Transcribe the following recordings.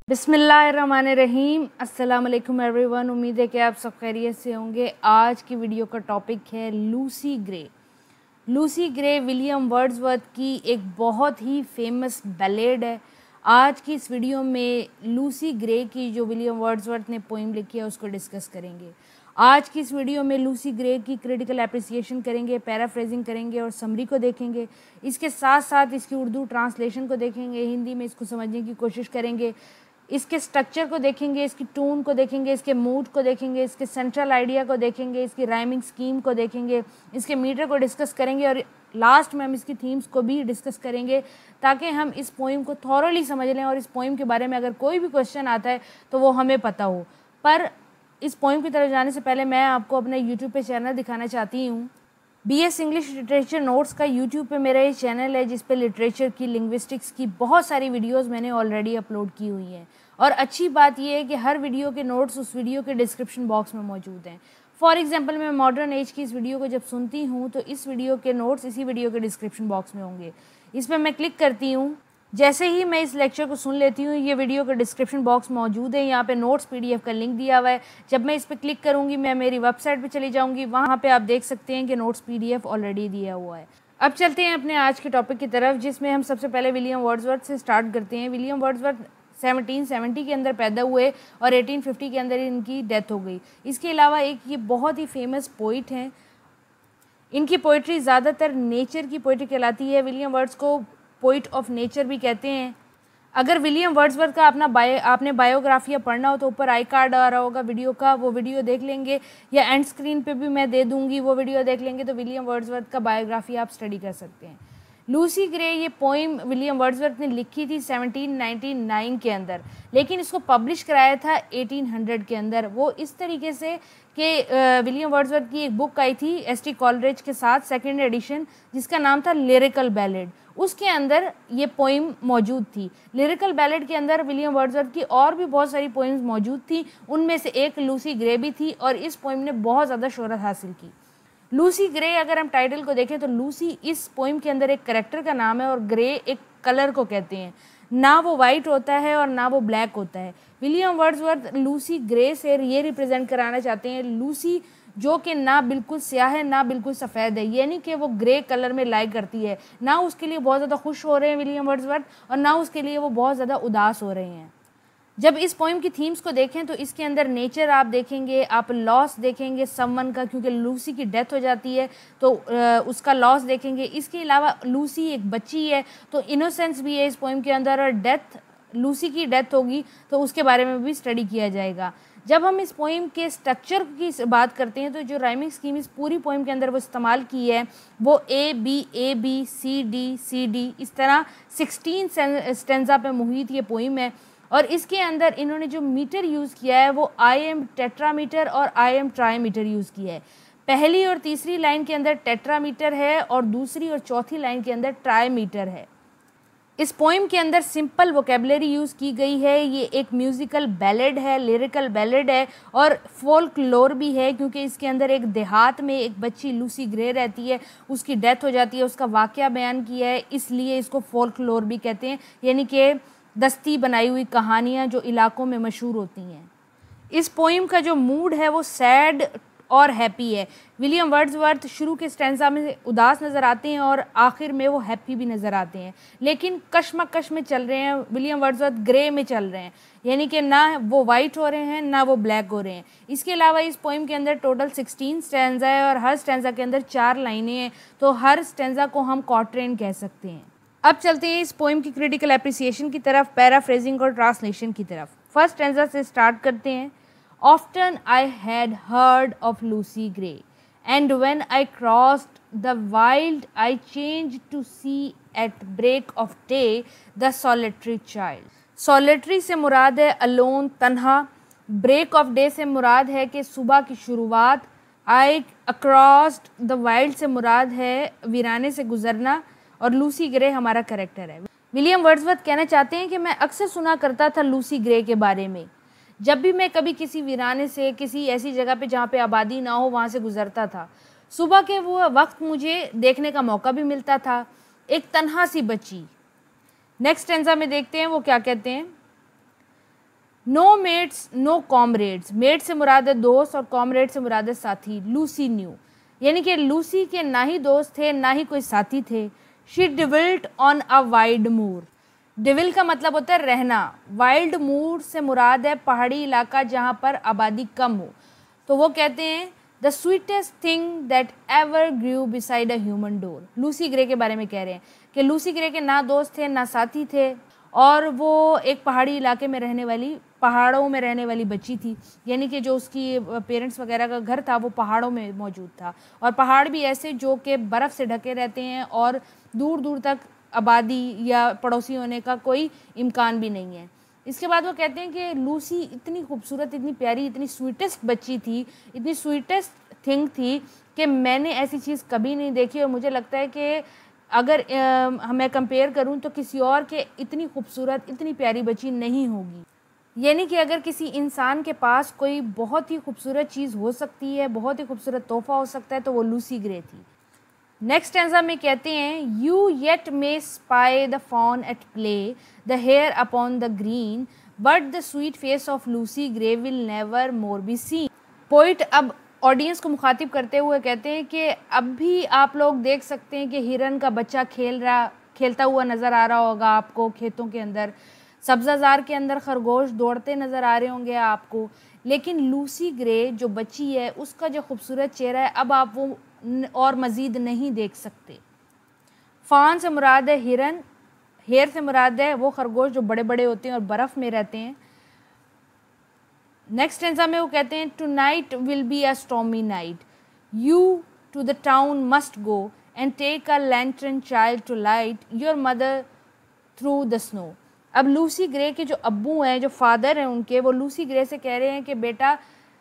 बिस्मिल्लाहिर्रहमानिर्रहीम। अस्सलाम वालेकुम एवरीवन। उम्मीद है कि आप सब खैरियत से होंगे। आज की वीडियो का टॉपिक है Lucy Gray. Lucy Gray William Wordsworth की एक बहुत ही फेमस बैलेड है। आज की इस वीडियो में लूसी ग्रे की जो विलियम वर्ड्सवर्थ ने पोइम लिखी है उसको डिस्कस करेंगे। आज की इस वीडियो में लूसी ग्रे की क्रिटिकल एप्रिसिएशन करेंगे, पैराफ्रेजिंग करेंगे और समरी को देखेंगे। इसके साथ साथ इसकी उर्दू ट्रांसलेशन को देखेंगे, हिंदी में इसको समझने की कोशिश करेंगे। इसके स्ट्रक्चर को देखेंगे, इसकी टोन को देखेंगे, इसके मूड को देखेंगे, इसके सेंट्रल आइडिया को देखेंगे, इसकी राइमिंग स्कीम को देखेंगे, इसके मीटर को डिस्कस करेंगे और लास्ट में हम इसकी थीम्स को भी डिस्कस करेंगे ताकि हम इस पोइम को थॉरोली समझ लें और इस पोइम के बारे में अगर कोई भी क्वेश्चन आता है तो वो हमें पता हो। पर इस पोइम की तरफ जाने से पहले मैं आपको अपना यूट्यूब पे चैनल दिखाना चाहती हूँ। BS इंग्लिश लिटरेचर नोट्स का यूट्यूब पे मेरा ये चैनल है जिस पे लिटरेचर की, लिंग्विस्टिक्स की बहुत सारी वीडियोस मैंने ऑलरेडी अपलोड की हुई हैं। और अच्छी बात यह है कि हर वीडियो के नोट्स उस वीडियो के डिस्क्रिप्शन बॉक्स में मौजूद हैं। फॉर एग्जांपल मैं मॉडर्न एज की इस वीडियो को जब सुनती हूँ तो इस वीडियो के नोट्स इसी वीडियो के डिस्क्रिप्शन बॉक्स में होंगे। इस पर मैं क्लिक करती हूँ। जैसे ही मैं इस लेक्चर को सुन लेती हूँ ये वीडियो का डिस्क्रिप्शन बॉक्स मौजूद है। यहाँ पे नोट्स PDF का लिंक दिया हुआ है। जब मैं इस पर क्लिक करूँगी मैं मेरी वेबसाइट पे चली जाऊँगी, वहाँ पे आप देख सकते हैं कि नोट्स PDF ऑलरेडी दिया हुआ है। अब चलते हैं अपने आज के टॉपिक की तरफ, जिसमें हम सबसे पहले विलियम वर्ड्सवर्थ से स्टार्ट करते हैं। विलियम वर्ड्सवर्थ 1770 के अंदर पैदा हुए और 1850 के अंदर इनकी डेथ हो गई। इसके अलावा एक ये बहुत ही फेमस पोइट हैं। इनकी पोइट्री ज़्यादातर नेचर की पोइट्री कहलाती है। विलियम वर्ड्स को पोइट ऑफ नेचर भी कहते हैं। अगर विलियम वर्ड्सवर्थ का आपने बायोग्राफिया पढ़ना हो तो ऊपर आई कार्ड आ रहा होगा वीडियो का, वो वीडियो देख लेंगे, या एंड स्क्रीन पे भी मैं दे दूंगी, वो वीडियो देख लेंगे तो विलियम वर्ड्सवर्थ का बायोग्राफी आप स्टडी कर सकते हैं। लूसी ग्रे ये पोइम विलियम वर्ड्सवर्थ ने लिखी थी 1799 के अंदर, लेकिन इसको पब्लिश कराया था 1800 के अंदर। वो इस तरीके से कि विलियम वर्ड्सवर्थ की एक बुक आई थी ST कॉलरेज के साथ, सेकेंड एडिशन, जिसका नाम था लिरिकल बैलेड। उसके अंदर ये पोइम मौजूद थी। लिरिकल बैलेड के अंदर विलियम वर्ड्सवर्थ की और भी बहुत सारी पोइम्स मौजूद थी, उनमें से एक लूसी ग्रे भी थी और इस पोइम ने बहुत ज़्यादा शोहरत हासिल की। लूसी ग्रे, अगर हम टाइटल को देखें तो लूसी इस पोइम के अंदर एक कैरेक्टर का नाम है और ग्रे एक कलर को कहते हैं। ना वो वाइट होता है और ना वो ब्लैक होता है। विलियम वर्ड्सवर्थ लूसी ग्रे से ये रिप्रेजेंट कराना चाहते हैं लूसी जो कि ना बिल्कुल स्याह है ना बिल्कुल सफ़ेद है, यानी कि वो ग्रे कलर में लाई करती है। ना उसके लिए बहुत ज़्यादा खुश हो रहे हैं विलियम वर्ड्सवर्थ और ना उसके लिए वो बहुत ज़्यादा उदास हो रहे हैं। जब इस पोइम की थीम्स को देखें तो इसके अंदर नेचर आप देखेंगे, आप लॉस देखेंगे समवन का, क्योंकि लूसी की डेथ हो जाती है तो उसका लॉस देखेंगे। इसके अलावा लूसी एक बच्ची है तो इनोसेंस भी है इस पोइम के अंदर, और डेथ, लूसी की डेथ होगी तो उसके बारे में भी स्टडी किया जाएगा। जब हम इस पोइम के स्ट्रक्चर की बात करते हैं तो जो राइमिंग स्कीम इस पूरी पोइम के अंदर वो इस्तेमाल की है वो A B C D इस तरह 16 स्टेंजा पे मुहित ये पोइम है। और इसके अंदर इन्होंने जो मीटर यूज़ किया है वो IM टेट्रामीटर और IM ट्राईमीटर यूज़ किया है। पहली और तीसरी लाइन के अंदर टेट्रामीटर है और दूसरी और चौथी लाइन के अंदर ट्राईमीटर है। इस पोइम के अंदर सिंपल वोकेबलरी यूज़ की गई है। ये एक म्यूज़िकल बैलेड है, लिरिकल बैलेड है और फोल्कलोर भी है, क्योंकि इसके अंदर एक देहात में एक बच्ची लूसी ग्रे रहती है, उसकी डेथ हो जाती है, उसका वाक़या बयान किया है, इसलिए इसको फोल्कलोर भी कहते हैं, यानी कि दस्ती बनाई हुई कहानियाँ जो इलाकों में मशहूर होती हैं। इस पोइम का जो मूड है वो सैड और हैप्पी है। विलियम वर्ड्सवर्थ शुरू के स्टैंजा में उदास नज़र आते हैं और आखिर में वो हैप्पी भी नज़र आते हैं, लेकिन कश्मकश में चल रहे हैं। विलियम वर्ड्सवर्थ ग्रे में चल रहे हैं, यानी कि ना वो वाइट हो रहे हैं ना वो ब्लैक हो रहे हैं। इसके अलावा इस पोइम के अंदर टोटल 16 स्टैंजा है और हर स्टैंजा के अंदर 4 लाइनें हैं, तो हर स्टैंजा को हम क्वार्टेन कह सकते हैं। अब चलते हैं इस पोइम की क्रिटिकल एप्रिसिएशन की तरफ, पैराफ्रेजिंग और ट्रांसलेशन की तरफ। फर्स्ट स्टैंजा से स्टार्ट करते हैं। Often I had heard of Lucy Gray, and when I crossed the wild, I changed to see at break of day the solitary child. Solitary से मुराद है alone, तन्हा। break of day से मुराद है कि सुबह की शुरुआत। I crossed the wild से मुराद है वीराने से गुजरना, और लूसी ग्रे हमारा कैरेक्टर है। विलियम वर्ड्सवर्थ कहना चाहते हैं कि मैं अक्सर सुना करता था लूसी ग्रे के बारे में। जब भी मैं कभी किसी वीराने से, किसी ऐसी जगह पे जहाँ पे आबादी ना हो, वहाँ से गुजरता था, सुबह के वो वक्त मुझे देखने का मौका भी मिलता था, एक तन्हा सी बच्ची। नेक्स्ट स्टैंजा में देखते हैं वो क्या कहते हैं। No mates no comrades, mate से मुराद है दोस्त और कॉमरेड से मुराद है साथी। लूसी न्यू, यानी कि लूसी के ना ही दोस्त थे ना ही कोई साथी थे। She dwelt on a wild moor, dwelt का मतलब होता है रहना, वाइल्ड मूर से मुराद है पहाड़ी इलाका जहाँ पर आबादी कम हो। तो वो कहते हैं the sweetest thing that ever grew beside a human door. Lucy Gray के बारे में कह रहे हैं कि लूसी ग्रे के ना दोस्त थे ना साथी थे और वो एक पहाड़ी इलाके में रहने वाली, पहाड़ों में रहने वाली बच्ची थी, यानी कि जो उसकी पेरेंट्स वगैरह का घर था वो पहाड़ों में मौजूद था, और पहाड़ भी ऐसे जो कि बर्फ़ से ढके रहते हैं और दूर दूर तक आबादी या पड़ोसी होने का कोई इम्कान भी नहीं है। इसके बाद वो कहते हैं कि लूसी इतनी खूबसूरत, इतनी प्यारी, इतनी स्वीटेस्ट बच्ची थी, इतनी स्वीटेस्ट थिंग थी कि मैंने ऐसी चीज़ कभी नहीं देखी, और मुझे लगता है कि अगर मैं कंपेयर करूं तो किसी और के इतनी खूबसूरत, इतनी प्यारी बच्ची नहीं होगी। यानी कि अगर किसी इंसान के पास कोई बहुत ही खूबसूरत चीज़ हो सकती है, बहुत ही खूबसूरत तोहफ़ा हो सकता है, तो वो लूसी ग्रे थी। नेक्स्ट स्टैंजा में कहते हैं you yet may spy the fawn at play, the hare upon the green, but the sweet face of Lucy Gray will never more be seen. Poet अब ऑडियंस को मुखातिब करते हुए कहते हैं कि अब भी आप लोग देख सकते हैं कि हिरन का बच्चा खेलता हुआ नज़र आ रहा होगा आपको खेतों के अंदर, सब्ज़ाज़ार के अंदर खरगोश दौड़ते नज़र आ रहे होंगे आपको, लेकिन लूसी ग्रे जो बच्ची है उसका जो खूबसूरत चेहरा है अब आप वो और मज़ीद नहीं देख सकते। फान से मुराद है हिरन, हेयर से मुराद है वो खरगोश जो बड़े बड़े होते हैं और बर्फ़ में रहते हैं। नेक्स्ट स्टेंजा में वो कहते हैं tonight will be a stormy night, you to the town must go and take a lantern child to light your mother through the snow. अब लूसी ग्रे के जो अब्बू हैं, जो फादर हैं उनके, वो लूसी ग्रे से कह रहे हैं कि बेटा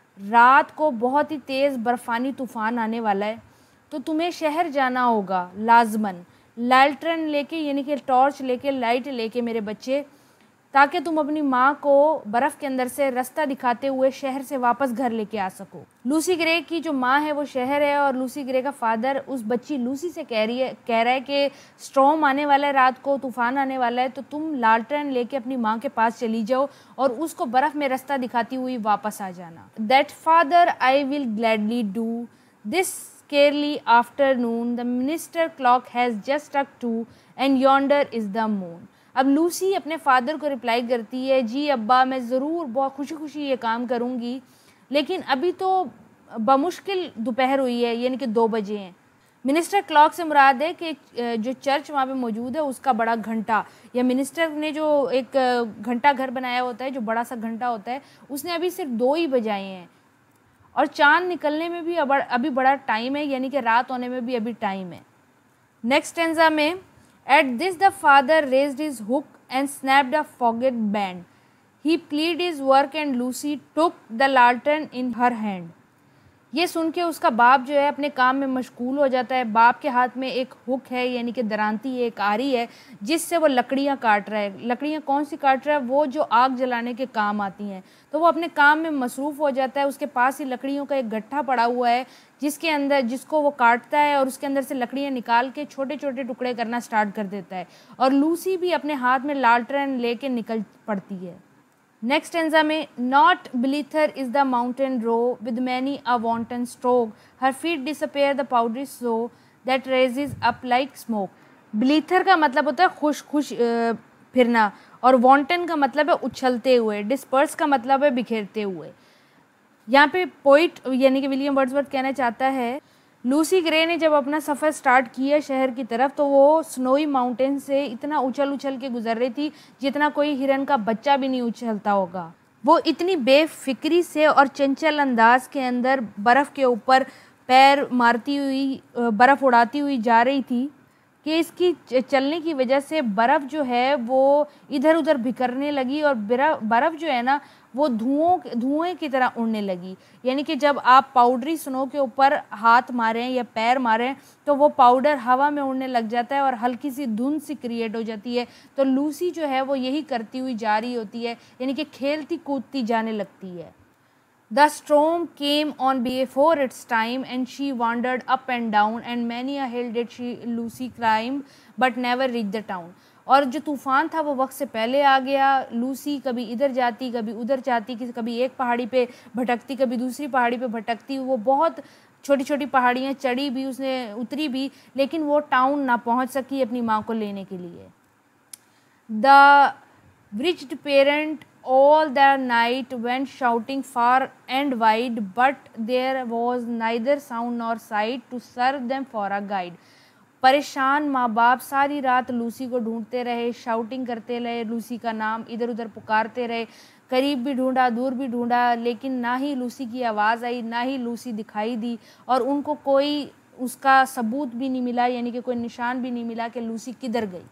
रात को बहुत ही तेज़ बर्फ़ानी तूफ़ान आने वाला है, तो तुम्हें शहर जाना होगा लाजमन, लैल्ट्रन लेके यानी कि टॉर्च लेके, लाइट लेके मेरे बच्चे, ताकि तुम अपनी माँ को बर्फ़ के अंदर से रास्ता दिखाते हुए शहर से वापस घर लेके आ सको। लूसी ग्रे की जो माँ है वो शहर है, और लूसी ग्रे का फादर उस बच्ची लूसी से कह रहा है कि स्टॉर्म आने वाला है, रात को तूफ़ान आने वाला है, तो तुम लालटेन लेके अपनी माँ के पास चली जाओ और उसको बर्फ़ में रास्ता दिखाती हुई वापस आ जाना। That father I will gladly do this scarcely afternoon, the minister clock has just struck 2 and yonder is the moon। अब लूसी अपने फादर को रिप्लाई करती है जी अब्बा मैं ज़रूर बहुत खुशी खुशी ये काम करूँगी, लेकिन अभी तो बमुश्किल दोपहर हुई है, यानी कि 2 बजे हैं। मिनिस्टर क्लॉक से मुराद है कि जो चर्च वहाँ पे मौजूद है उसका बड़ा घंटा, या मिनिस्टर ने जो एक घंटा घर बनाया होता है, जो बड़ा सा घंटा होता है, उसने अभी सिर्फ 2 ही बजाए हैं, और चांद निकलने में भी अभी बड़ा टाइम है, यानी कि रात होने में भी अभी टाइम है। नेक्स्ट स्टेंजा में at this the father raised his hook and snapped a faggot band, he plied his work and Lucy took the लालटेन इन हर हैंड। ये सुन के उसका बाप जो है अपने काम में मशगूल हो जाता है। बाप के हाथ में एक हुक है, यानी कि दरांती है, एक आरी है, जिससे वो लकड़ियाँ काट रहा है। लकड़ियाँ कौन सी काट रहा है? वो जो आग जलाने के काम आती हैं। तो वो अपने काम में मसरूफ़ हो जाता है। उसके पास ही लकड़ियों का एक गट्ठा पड़ा हुआ है जिसको वो काटता है और उसके अंदर से लकड़ियाँ निकाल के छोटे छोटे टुकड़े करना स्टार्ट कर देता है। और लूसी भी अपने हाथ में लालटेन लेके निकल पड़ती है। नेक्स्ट स्टेंजा में not blither is the mountain roe with many a wanton stroke, her feet disperse the powdery snow that rises up like smoke. Blither का मतलब होता है खुश फिरना, और वांटन का मतलब है उछलते हुए, डिस्पर्स का मतलब है बिखेरते हुए। यहाँ पे पोइट यानी कि विलियम वर्ड्सवर्थ कहना चाहता है लूसी ग्रे ने जब अपना सफ़र स्टार्ट किया शहर की तरफ, तो वो स्नोई माउंटेन से इतना उछल उछल के गुजर रही थी जितना कोई हिरन का बच्चा भी नहीं उछलता होगा। वो इतनी बेफिक्री से और चंचल अंदाज के अंदर बर्फ़ के ऊपर पैर मारती हुई, बर्फ़ उड़ाती हुई जा रही थी कि इसकी चलने की वजह से बर्फ़ जो है वो इधर उधर बिखरने लगी, और बर्फ़ जो है ना वो धुएं की तरह उड़ने लगी। यानी कि जब आप पाउडरी स्नो के ऊपर हाथ मारें या पैर मारें तो वो पाउडर हवा में उड़ने लग जाता है और हल्की सी धुंध सी क्रिएट हो जाती है। तो लूसी जो है वो यही करती हुई जा रही होती है, यानी कि खेलती कूदती जाने लगती है। The storm came on before its time, and she wandered up and down, and many a hill did Lucy climb, but never reached the town। और जो तूफ़ान था वो वक्त से पहले आ गया। लूसी कभी इधर जाती, कभी उधर जाती, कभी एक पहाड़ी पे भटकती, कभी दूसरी पहाड़ी पे भटकती। वो बहुत छोटी छोटी पहाड़ियाँ चढ़ी भी, उसने उतरी भी, लेकिन वो टाउन ना पहुँच सकी अपनी माँ को लेने के लिए। The wretched parent all that night went shouting far and wide, but there was neither sound nor sight to serve them for a guide. परेशान माँ बाप सारी रात लूसी को ढूंढते रहे, शाउटिंग करते रहे, लूसी का नाम इधर उधर पुकारते रहे, करीब भी ढूंढा, दूर भी ढूंढा, लेकिन ना ही लूसी की आवाज़ आई, ना ही लूसी दिखाई दी, और उनको कोई उसका सबूत भी नहीं मिला, यानी कि कोई निशान भी नहीं मिला कि लूसी किधर गई।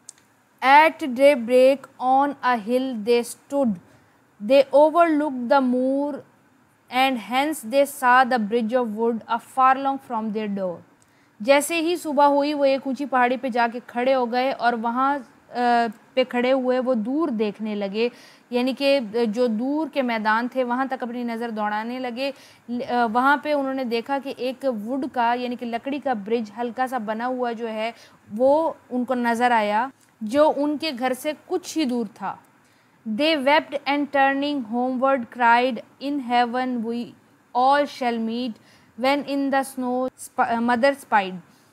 At daybreak on a hill they stood. They overlooked the moor, and hence they saw the bridge of wood a furlong from their door. जैसे ही सुबह हुई वो एक ऊंची पहाड़ी पे जाके खड़े हो गए और वहाँ पे खड़े हुए वो दूर देखने लगे, यानी कि जो दूर के मैदान थे वहाँ तक अपनी नज़र दौड़ाने लगे। वहाँ पे उन्होंने देखा कि एक वुड का यानी कि लकड़ी का ब्रिज हल्का सा बना हुआ जो है वो उनको नज़र आया, जो उनके घर से कुछ ही दूर था। They wept and turning homeward cried, In heaven we all shall meet, when in the snow mother spied.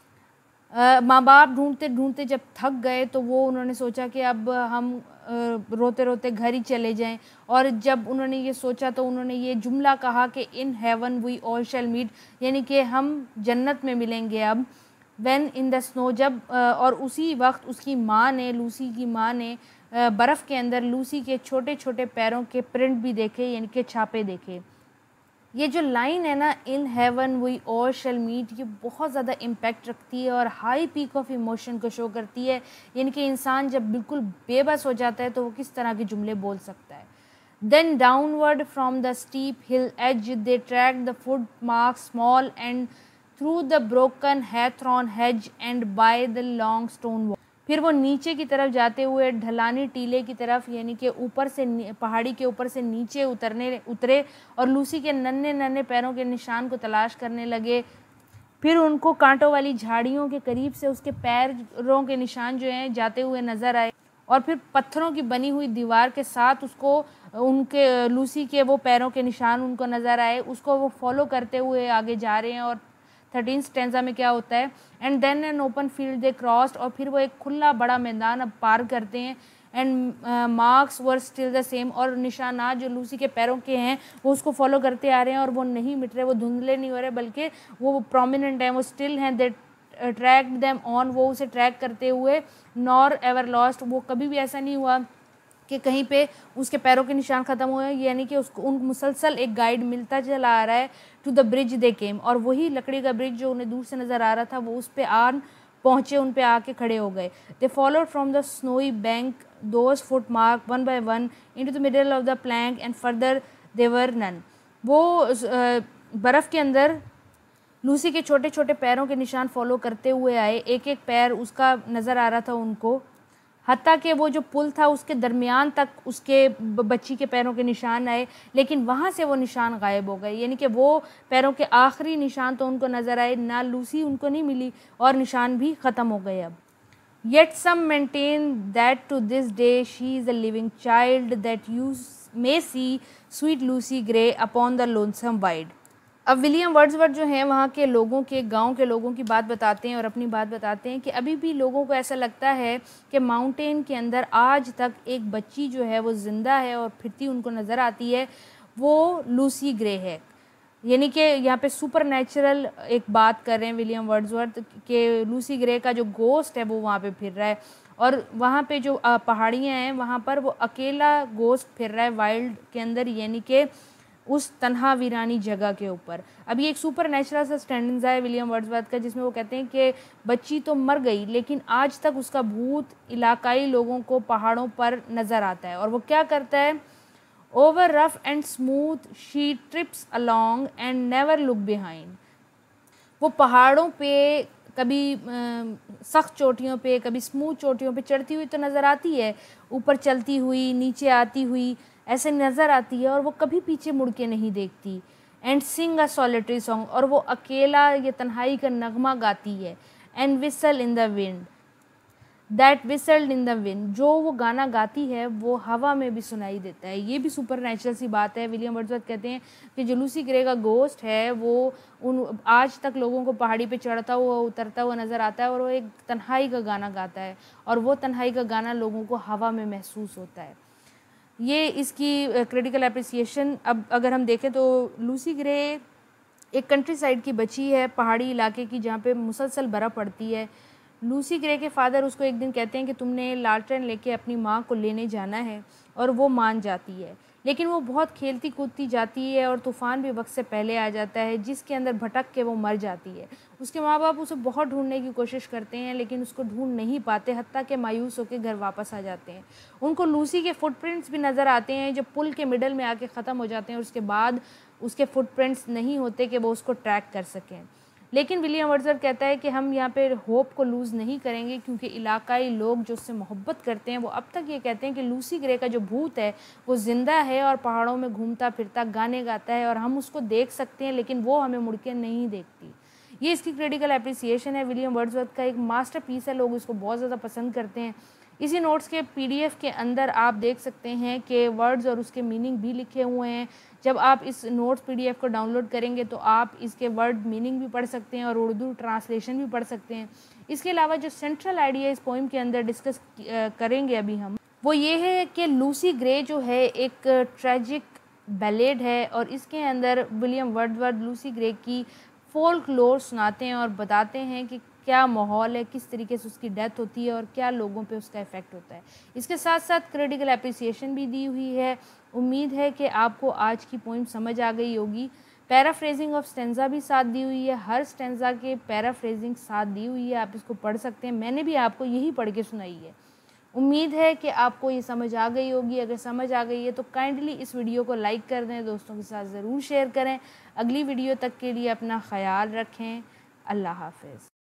माँ बाप ढूंढते ढूंढते जब थक गए तो वो उन्होंने सोचा कि अब हम रोते रोते घर ही चले जाएं, और जब उन्होंने ये सोचा तो उन्होंने ये जुमला कहा कि in heaven we all shall meet, यानी कि हम जन्नत में मिलेंगे अब। व्हेन इन द स्नो, जब और उसी वक्त उसकी माँ ने, लूसी की माँ ने बर्फ़ के अंदर लूसी के छोटे छोटे पैरों के प्रिंट भी देखे, यानी कि छापे देखे। ये जो लाइन है ना, in heaven we all shall meet, ये बहुत ज़्यादा इम्पैक्ट रखती है और हाई पीक ऑफ इमोशन को शो करती है, यानी कि इंसान जब बिल्कुल बेबस हो जाता है तो वो किस तरह के जुमले बोल सकता है। Then downward from the steep hill edge they track the foot mark small and through the broken hawthorn hedge and by the long stone wall. फिर वो नीचे की तरफ जाते हुए ढलानी टीले की तरफ, यानी कि ऊपर से पहाड़ी के ऊपर से नीचे उतरे और लूसी के नन्हे नन्हे पैरों के निशान को तलाश करने लगे। फिर उनको कांटों वाली झाड़ियों के करीब से उसके पैरों के निशान जो हैं जाते हुए नज़र आए, और फिर पत्थरों की बनी हुई दीवार के साथ उसको उनके लूसी के वो पैरों के निशान उनको नज़र आए। उसको वो फॉलो करते हुए आगे जा रहे हैं। और 13 स्टेंजा में क्या होता है, and then an open field they crossed, और फिर वो एक खुला बड़ा मैदान अब पार करते हैं। And marks were still the same, और निशानात जो लूसी के पैरों के हैं वो उसको फॉलो करते आ रहे हैं और वो नहीं मिट रहे, वो धुंधले नहीं हो रहे, बल्कि वो प्रोमिनेंट हैं, वो स्टिल हैं। दे ट्रैक्ड देम ऑन, वो उसे ट्रैक करते हुए। नॉर एवर लॉस्ट, वो कभी भी ऐसा नहीं हुआ कि कहीं पे उसके पैरों के निशान ख़त्म हुए, यानी कि उसको उन मुसलसल एक गाइड मिलता चला आ रहा है to the bridge they came, और वही लकड़ी का ब्रिज जो उन्हें दूर से नज़र आ रहा था वो उस पे आन पहुँचे, उन पे आके खड़े हो गए। They followed from the snowy bank those foot mark one by one into the middle of the plank and further there were none. वो बर्फ़ के अंदर लूसी के छोटे छोटे पैरों के निशान फॉलो करते हुए आए, एक एक पैर उसका नज़र आ रहा था उनको, हत्ता कि वो जो पुल था उसके दरमियान तक उसके बच्ची के पैरों के निशान आए, लेकिन वहाँ से वो निशान गायब हो गए, यानी कि वो पैरों के आखिरी निशान तो उनको नज़र आए, ना लूसी उनको नहीं मिली और निशान भी ख़त्म हो गए अब। Yet some maintain that to this day she is a living child that you may see sweet Lucy Gray upon the lonesome wild. अब विलियम वर्ड्सवर्थ जो हैं वहाँ के लोगों के, गांव के लोगों की बात बताते हैं और अपनी बात बताते हैं कि अभी भी लोगों को ऐसा लगता है कि माउंटेन के अंदर आज तक एक बच्ची जो है वो ज़िंदा है और फिरती उनको नज़र आती है, वो लूसी ग्रे है। यानी कि यहाँ पे सुपर नेचुरल एक बात कर रहे हैं विलियम वर्ड्सवर्थ कि लूसी ग्रे का जो गोस्ट है वो वहाँ पे फिर रहा है, और वहाँ पे जो पहाड़ियाँ हैं वहाँ पर वो अकेला गोस्ट फिर रहा है वाइल्ड के अंदर, यानी कि उस तन्हा वीरानी जगह के ऊपर। अब ये एक सुपर नेचुरल सा स्टैंडिंग है विलियम वर्ड्सवर्थ का, जिसमें वो कहते हैं कि बच्ची तो मर गई लेकिन आज तक उसका भूत इलाकाई लोगों को पहाड़ों पर नज़र आता है। और वो क्या करता है, over rough and smooth she trips along and never look behind. वो पहाड़ों पे कभी सख्त चोटियों पे, कभी स्मूथ चोटियों पे चढ़ती हुई तो नज़र आती है, ऊपर चलती हुई, नीचे आती हुई ऐसे नज़र आती है, और वो कभी पीछे मुड़ के नहीं देखती। And sing a solitary song, और वो अकेला ये तन्हाई का नगमा गाती है। And whistle in the wind, that whistled in the wind, जो वो गाना गाती है वो हवा में भी सुनाई देता है। ये भी सुपर नेचुरल सी बात है। विलियम वर्ड्सवर्थ कहते हैं कि जो लूसी ग्रे का गोस्ट है वो उन आज तक लोगों को पहाड़ी पे चढ़ता हुआ उतरता हुआ नज़र आता है और वो एक तन्हाई का गाना गाता है और वो तन्हाई का गाना लोगों को हवा में महसूस होता है। ये इसकी क्रिटिकल एप्रिसिएशन। अब अगर हम देखें तो लूसी ग्रे एक कंट्री साइड की बच्ची है, पहाड़ी इलाके की, जहाँ पे मुसलसल बर्फ़ पड़ती है। लूसी ग्रे के फादर उसको एक दिन कहते हैं कि तुमने लालटेन लेके अपनी माँ को लेने जाना है, और वो मान जाती है। लेकिन वो बहुत खेलती कूदती जाती है और तूफ़ान भी वक्त से पहले आ जाता है, जिसके अंदर भटक के वो मर जाती है। उसके माँ बाप उसे बहुत ढूंढने की कोशिश करते हैं लेकिन उसको ढूंढ नहीं पाते, हत्ता के मायूस होकर घर वापस आ जाते हैं। उनको लूसी के फुटप्रिंट्स भी नज़र आते हैं जो पुल के मिडल में आके ख़त्म हो जाते हैं और उसके बाद उसके फुटप्रिंट्स नहीं होते कि वो उसको ट्रैक कर सकें। लेकिन विलियम वर्ड्सवर्थ कहता है कि हम यहाँ पे होप को लूज़ नहीं करेंगे, क्योंकि इलाकाई लोग जो उससे मोहब्बत करते हैं वो अब तक ये कहते हैं कि लूसी ग्रे का जो भूत है वो ज़िंदा है और पहाड़ों में घूमता फिरता गाने गाता है और हम उसको देख सकते हैं लेकिन वो हमें मुड़ के नहीं देखती। ये इसकी क्रिटिकल एप्रिसिएशन है। विलियम वर्ड्सवर्थ का एक मास्टरपीस है, लोग इसको बहुत ज़्यादा पसंद करते हैं। इसी नोट्स के पीडीएफ के अंदर आप देख सकते हैं कि वर्ड्स और उसके मीनिंग भी लिखे हुए हैं। जब आप इस नोट्स पीडीएफ को डाउनलोड करेंगे तो आप इसके वर्ड मीनिंग भी पढ़ सकते हैं और उर्दू ट्रांसलेशन भी पढ़ सकते हैं। इसके अलावा जो सेंट्रल आइडिया इस पोइम के अंदर डिस्कस करेंगे अभी हम, वो ये है कि लूसी ग्रे जो है एक ट्रेजिक बैलेड है और इसके अंदर विलियम वर्ड्सवर्थ लूसी ग्रे की फोल्क लोर सुनाते हैं और बताते हैं कि क्या माहौल है, किस तरीके से उसकी डेथ होती है और क्या लोगों पे उसका इफ़ेक्ट होता है। इसके साथ साथ क्रिटिकल एप्रिसिएशन भी दी हुई है। उम्मीद है कि आपको आज की पोइम समझ आ गई होगी। पैराफ्रेजिंग ऑफ स्टेंजा भी साथ दी हुई है, हर स्टेंजा के पैराफ्रेजिंग साथ दी हुई है, आप इसको पढ़ सकते हैं। मैंने भी आपको यही पढ़ के सुनाई है। उम्मीद है कि आपको ये समझ आ गई होगी। अगर समझ आ गई है तो काइंडली इस वीडियो को लाइक कर दें, दोस्तों के साथ ज़रूर शेयर करें। अगली वीडियो तक के लिए अपना ख्याल रखें। अल्लाह हाफ़िज़।